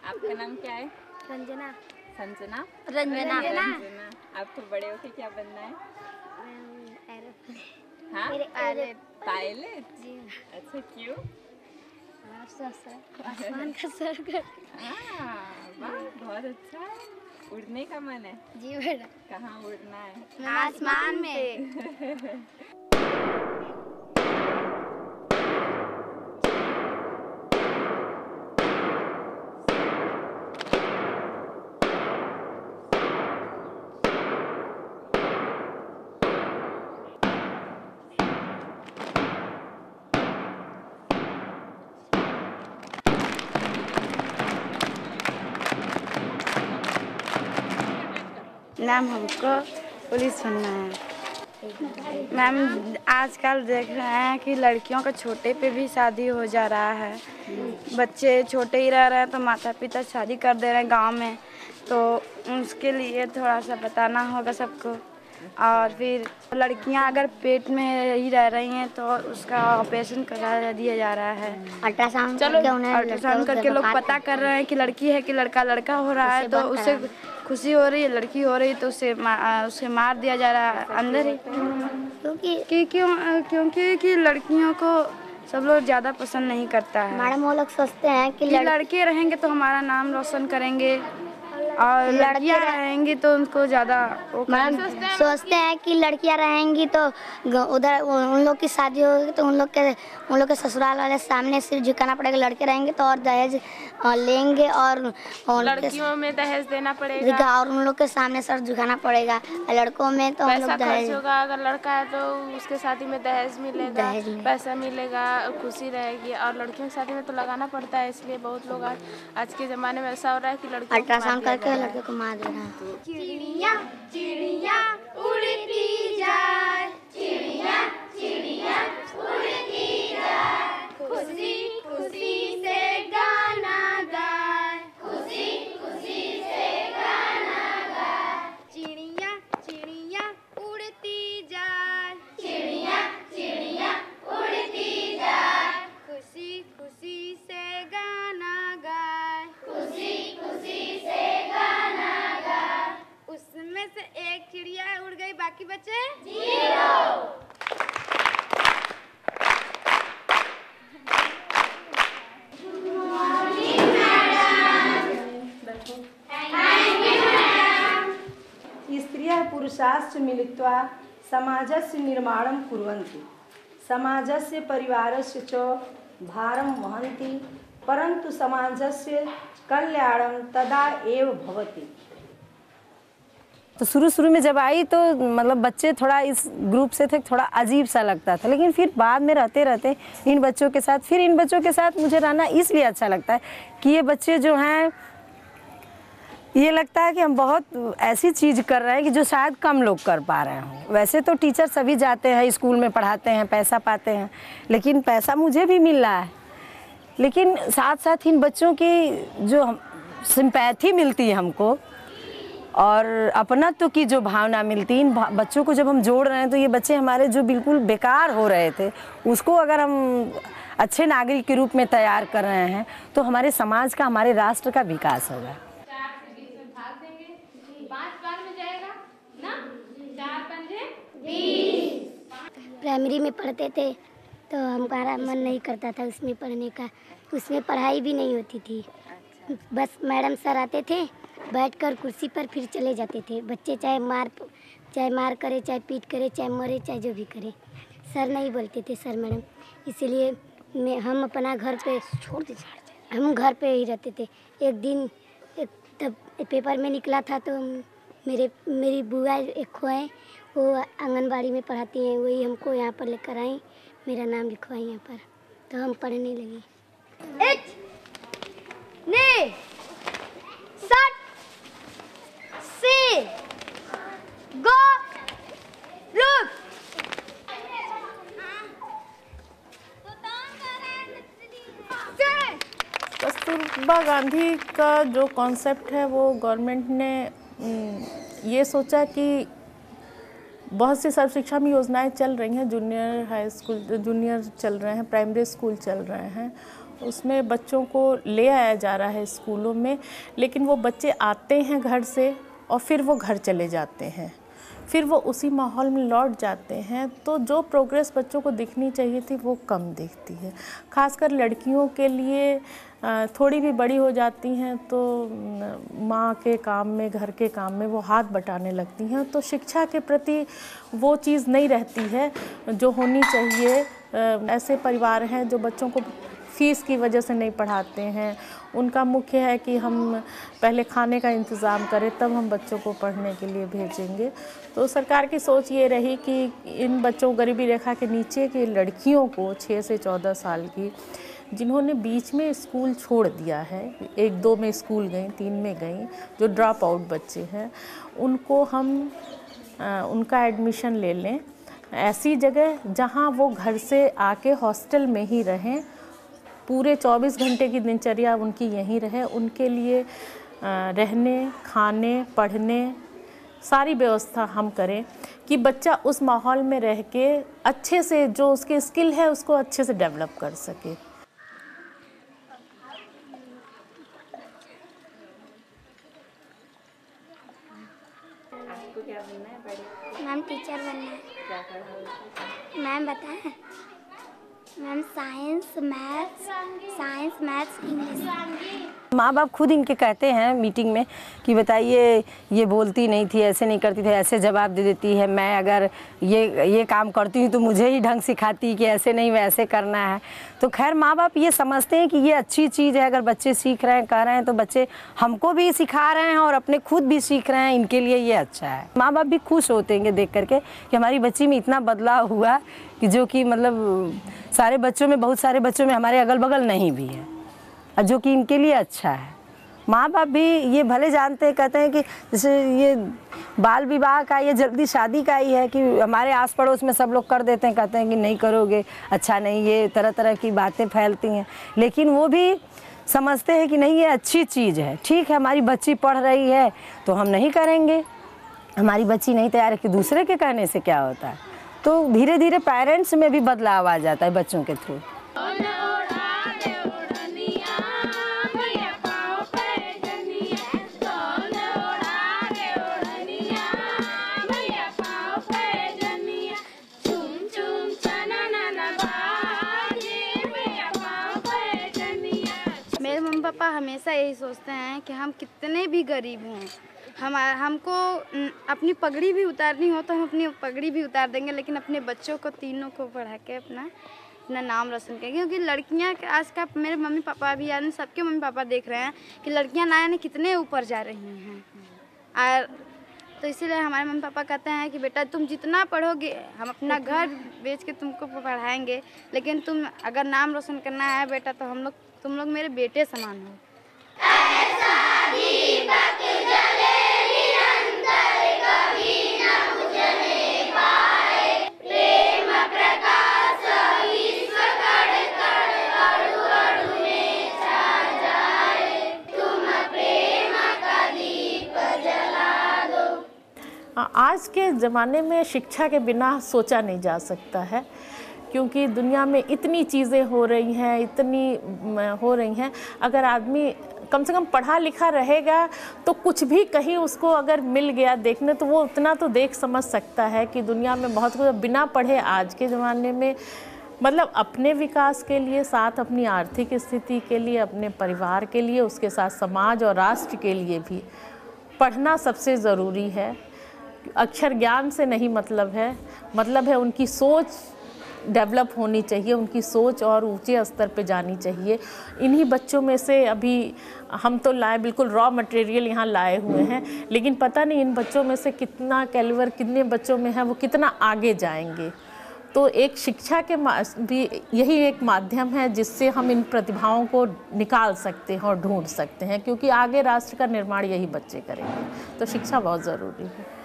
आपका नाम क्या है? रंजना। संजना? रंजना। रंजना। आपको बड़े होके क्या बनना है? हाँ? पायलट? जी। अच्छा, क्यों? आसमान का सर। हाँ, वाह, बहुत अच्छा है। उड़ने का मन है? जी बेटा। कहाँ उड़ना है? आसमान में। मैम हमको पुलिस बनना है। मैम आजकल देख रहे हैं कि लड़कियों का छोटे पे भी शादी हो जा रहा है। बच्चे छोटे ही रह रहे हैं तो माता पिता शादी कर दे रहे हैं गांव में, तो उसके लिए थोड़ा सा बताना होगा सबको। और फिर लड़कियां अगर पेट में ही रह रही हैं तो उसका ऑपरेशन करा दिया जा रहा है। अल्ट्रासाउंड अल्ट्रासाउंड करके लोग पता कर रहे हैं कि लड़की है कि लड़का हो रहा है, तो उससे खुशी हो रही है। लड़की हो रही तो उसे मार दिया जा रहा है अंदर ही, क्योंकि लड़कियों को सब लोग ज़्यादा पसंद नहीं करता है। मैडम वो लोग सोचते हैं कि लड़के रहेंगे तो हमारा नाम रोशन करेंगे और लड़कियां रहेंगी तो उनको ज़्यादा सोचते हैं कि लड़कियां रहेंगी तो उधर उन लोग की शादी होगी तो उन लोग के ससुराल वाले सामने सिर झुकाना पड़ेगा। लड़के रहेंगे तो और दहेज लेंगे और लड़कियों में दहेज देना पड़ेगा और उन लोग के सामने सर झुकाना पड़ेगा। लड़कों में तो हम लोग दहेज होगा। अगर लड़का है तो उसके शादी में दहेज मिलेगा, पैसा मिलेगा, खुशी रहेगी। और लड़कियों की शादी में तो लगाना पड़ता है, इसलिए बहुत लोग आज के ज़माने में ऐसा हो रहा है कि लड़की अल्ट्रासाउंड करके लड़के को मार दे रहा है। चिड़िया चिड़िया उड़ती जाए, चिड़िया चिड़िया उड़ती जाए, खुशी खुशी से गाना गाए, खुशी खुशी से गाना गाए। चिड़िया चिड़िया उड़ती जाए, चिड़िया चिड़िया उड़ती जाए, खुशी खुशी से गाना गाए, खुशी खुशी से गाना गाए। उसमें से एक चिड़िया उड़ गई, बाकी बचे 0। स्त्रियः पुरुषाश्च मिलित्वा समाजस्य निर्माणं कुर्वन्ति, समाजस्य परिवारस्य च भारं वहन्ति, परन्तु समाजस्य कल्याणं तदा एव भवति। तो शुरू में जब आई तो मतलब बच्चे थोड़ा इस ग्रुप से थे, थोड़ा अजीब सा लगता था, लेकिन फिर बाद में रहते इन बच्चों के साथ मुझे रहना इसलिए अच्छा लगता है कि ये बच्चे जो हैं, ये लगता है कि हम बहुत ऐसी चीज़ कर रहे हैं कि जो शायद कम लोग कर पा रहे हों। वैसे तो टीचर सभी जाते हैं स्कूल में पढ़ाते हैं, पैसा पाते हैं, लेकिन पैसा मुझे भी मिल रहा है, लेकिन साथ साथ इन बच्चों की जो सिंपैथी मिलती है हमको और अपनत्व की जो भावना मिलती है, इन बच्चों को जब हम जोड़ रहे हैं तो ये बच्चे हमारे जो बिल्कुल बेकार हो रहे थे उसको अगर हम अच्छे नागरिक के रूप में तैयार कर रहे हैं तो हमारे समाज का, हमारे राष्ट्र का विकास होगा। प्राइमरी में पढ़ते थे तो हमारा मन नहीं करता था उसमें पढ़ने का, उसमें पढ़ाई भी नहीं होती थी। बस मैडम सर आते थे, बैठकर कुर्सी पर फिर चले जाते थे। बच्चे चाहे मार करे, चाहे पीट करे, चाहे मरे, चाहे जो भी करे, सर नहीं बोलते थे सर मैडम। इसीलिए हम अपना घर पे हम घर पे ही रहते थे। एक दिन तब पेपर में निकला था तो मेरी बुआ एक खो है, वो आंगनबाड़ी में पढ़ाती हैं, वही हमको यहाँ पर लेकर आई, मेरा नाम लिखवाई यहाँ पर, तो हम पढ़ने लगे। कस्तूरबा गांधी का जो कॉन्सेप्ट है वो गवर्नमेंट ने ये सोचा कि बहुत सी सर्व शिक्षा में योजनाएं चल रही हैं, जूनियर हाई स्कूल, जूनियर चल रहे हैं, प्राइमरी स्कूल चल रहे हैं, उसमें बच्चों को ले आया जा रहा है स्कूलों में, लेकिन वो बच्चे आते हैं घर से और फिर वो घर चले जाते हैं, फिर वो उसी माहौल में लौट जाते हैं। तो जो प्रोग्रेस बच्चों को दिखनी चाहिए थी वो कम दिखती है। खासकर लड़कियों के लिए थोड़ी भी बड़ी हो जाती हैं तो माँ के काम में, घर के काम में वो हाथ बटाने लगती हैं, तो शिक्षा के प्रति वो चीज़ नहीं रहती है जो होनी चाहिए। ऐसे परिवार हैं जो बच्चों को फीस की वजह से नहीं पढ़ाते हैं। उनका मुख्य है कि हम पहले खाने का इंतज़ाम करें तब हम बच्चों को पढ़ने के लिए भेजेंगे। तो सरकार की सोच ये रही कि इन बच्चों, गरीबी रेखा के नीचे की लड़कियों को 6 से 14 साल की, जिन्होंने बीच में स्कूल छोड़ दिया है, 1-2 में स्कूल गई, 3 में गई, जो ड्रॉप आउट बच्चे हैं, उनको हम उनका एडमिशन ले लें ऐसी जगह जहां वो घर से आके हॉस्टल में ही रहें, पूरे 24 घंटे की दिनचर्या उनकी यहीं रहे। उनके लिए रहने, खाने, पढ़ने सारी व्यवस्था हम करें कि बच्चा उस माहौल में रह के अच्छे से जो उसके स्किल है उसको अच्छे से डेवलप कर सके। आपको क्या बनना है बड़े? मैम टीचर बनना है। क्या पढ़ाओगे? मैम बताएं? Ma'am science maths English. माँ बाप खुद इनके कहते हैं मीटिंग में कि बताइए ये बोलती नहीं थी, ऐसे नहीं करती थी, ऐसे जवाब दे देती है, मैं अगर ये काम करती हूँ तो मुझे ही ढंग सिखाती कि ऐसे नहीं वैसे करना है। तो खैर माँ बाप ये समझते हैं कि ये अच्छी चीज़ है, अगर बच्चे सीख रहे हैं, कह रहे हैं तो बच्चे हमको भी सिखा रहे हैं और अपने खुद भी सीख रहे हैं, इनके लिए ये अच्छा है। माँ बाप भी खुश होते हैं देख करके कि हमारी बच्ची में इतना बदलाव हुआ कि जो कि मतलब सारे बच्चों में, बहुत सारे बच्चों में हमारे अगल बगल नहीं भी है, जो कि इनके लिए अच्छा है। माँ बाप भी ये भले जानते हैं, कहते हैं कि जैसे ये बाल विवाह का, ये जल्दी शादी का ही है कि हमारे आस पड़ोस में सब लोग कर देते हैं, कहते हैं कि नहीं करोगे अच्छा नहीं, ये तरह तरह की बातें फैलती हैं, लेकिन वो भी समझते हैं कि नहीं ये अच्छी चीज़ है। ठीक है, हमारी बच्ची पढ़ रही है तो हम नहीं करेंगे, हमारी बच्ची नहीं तैयार है कि दूसरे के कहने से क्या होता है। तो धीरे धीरे पेरेंट्स में भी बदलाव आ जाता है बच्चों के थ्रू। मेरे मम्मी पापा हमेशा यही सोचते हैं कि हम कितने भी गरीब हों, हमको अपनी पगड़ी भी उतारनी हो तो हम अपनी पगड़ी भी उतार देंगे, लेकिन अपने बच्चों को तीनों को पढ़ा के अपना नाम रोशन करेंगे। क्योंकि लड़कियां आज का मेरे मम्मी पापा भी, यानी सबके मम्मी पापा देख रहे हैं कि लड़कियां ना यानी कितने ऊपर जा रही हैं। और तो इसीलिए हमारे मम्मी पापा कहते हैं कि बेटा तुम जितना पढ़ोगे हम अपना घर बेच के तुमको पढ़ाएंगे, लेकिन तुम अगर नाम रोशन करना है बेटा तो तुम लोग मेरे बेटे समान हो। आज के ज़माने में शिक्षा के बिना सोचा नहीं जा सकता है, क्योंकि दुनिया में इतनी चीज़ें हो रही हैं, अगर आदमी कम से कम पढ़ा लिखा रहेगा तो कुछ भी कहीं उसको अगर मिल गया देखने तो वो उतना तो देख समझ सकता है कि दुनिया में बहुत कुछ। बिना पढ़े आज के ज़माने में मतलब अपने विकास के लिए, साथ अपनी आर्थिक स्थिति के लिए, अपने परिवार के लिए, उसके साथ समाज और राष्ट्र के लिए भी पढ़ना सबसे ज़रूरी है। अक्षर ज्ञान से नहीं मतलब है उनकी सोच डेवलप होनी चाहिए, उनकी सोच और ऊंचे स्तर पे जानी चाहिए। इन्हीं बच्चों में से अभी हम तो बिल्कुल रॉ मटेरियल यहाँ लाए हुए हैं, लेकिन पता नहीं इन बच्चों में से कितना कैलिबर कितने बच्चों में है, वो कितना आगे जाएंगे। तो एक शिक्षा के भी यही एक माध्यम है जिससे हम इन प्रतिभाओं को निकाल सकते हैं और ढूंढ सकते हैं, क्योंकि आगे राष्ट्र का निर्माण यही बच्चे करेंगे। तो शिक्षा बहुत ज़रूरी है।